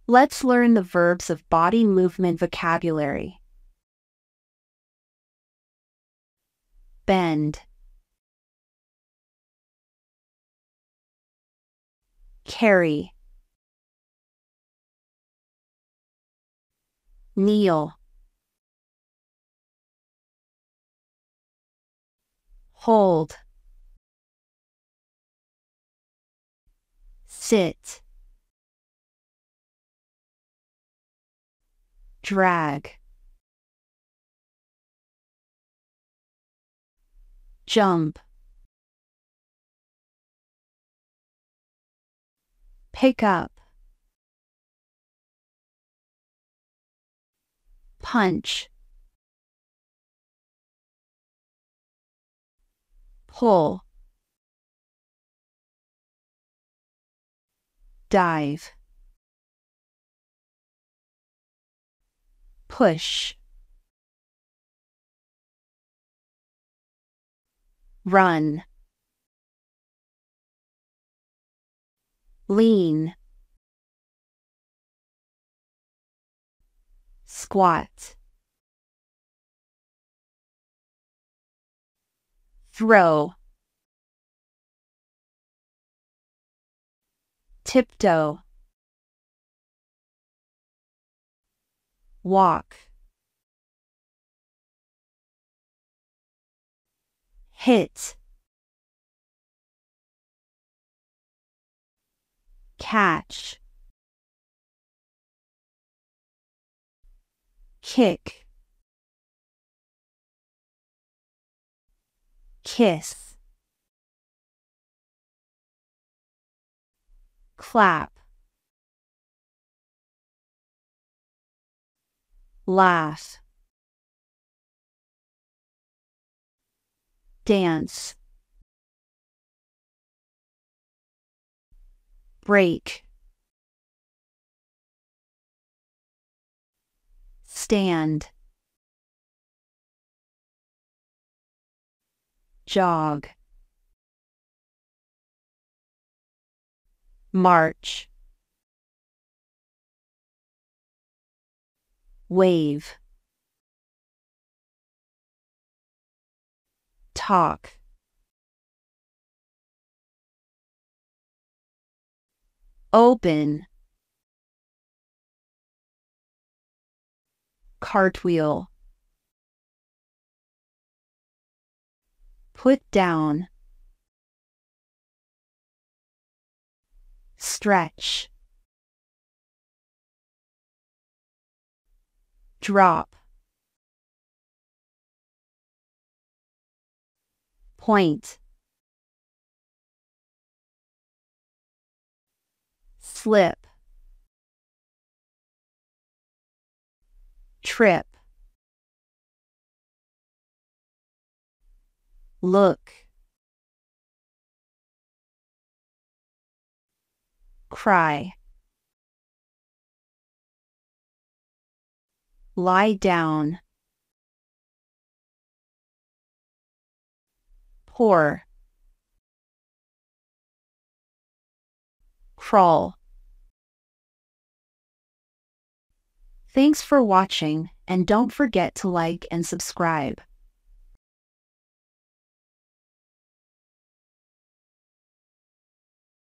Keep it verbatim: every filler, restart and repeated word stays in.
Let's learn the verbs of body movement vocabulary. Bend, carry, kneel, hold, sit, drag, jump, pick up, punch, pull, dive, push, run, lean, squat, throw, tiptoe, walk, hit, catch, kick, kiss, clap, laugh, dance, break, stand, jog, march, wave, talk, open, cartwheel, put down, stretch, drop, point, slip, trip, look, cry, lie down, pour, crawl. Thanks for watching, and don't forget to like and subscribe.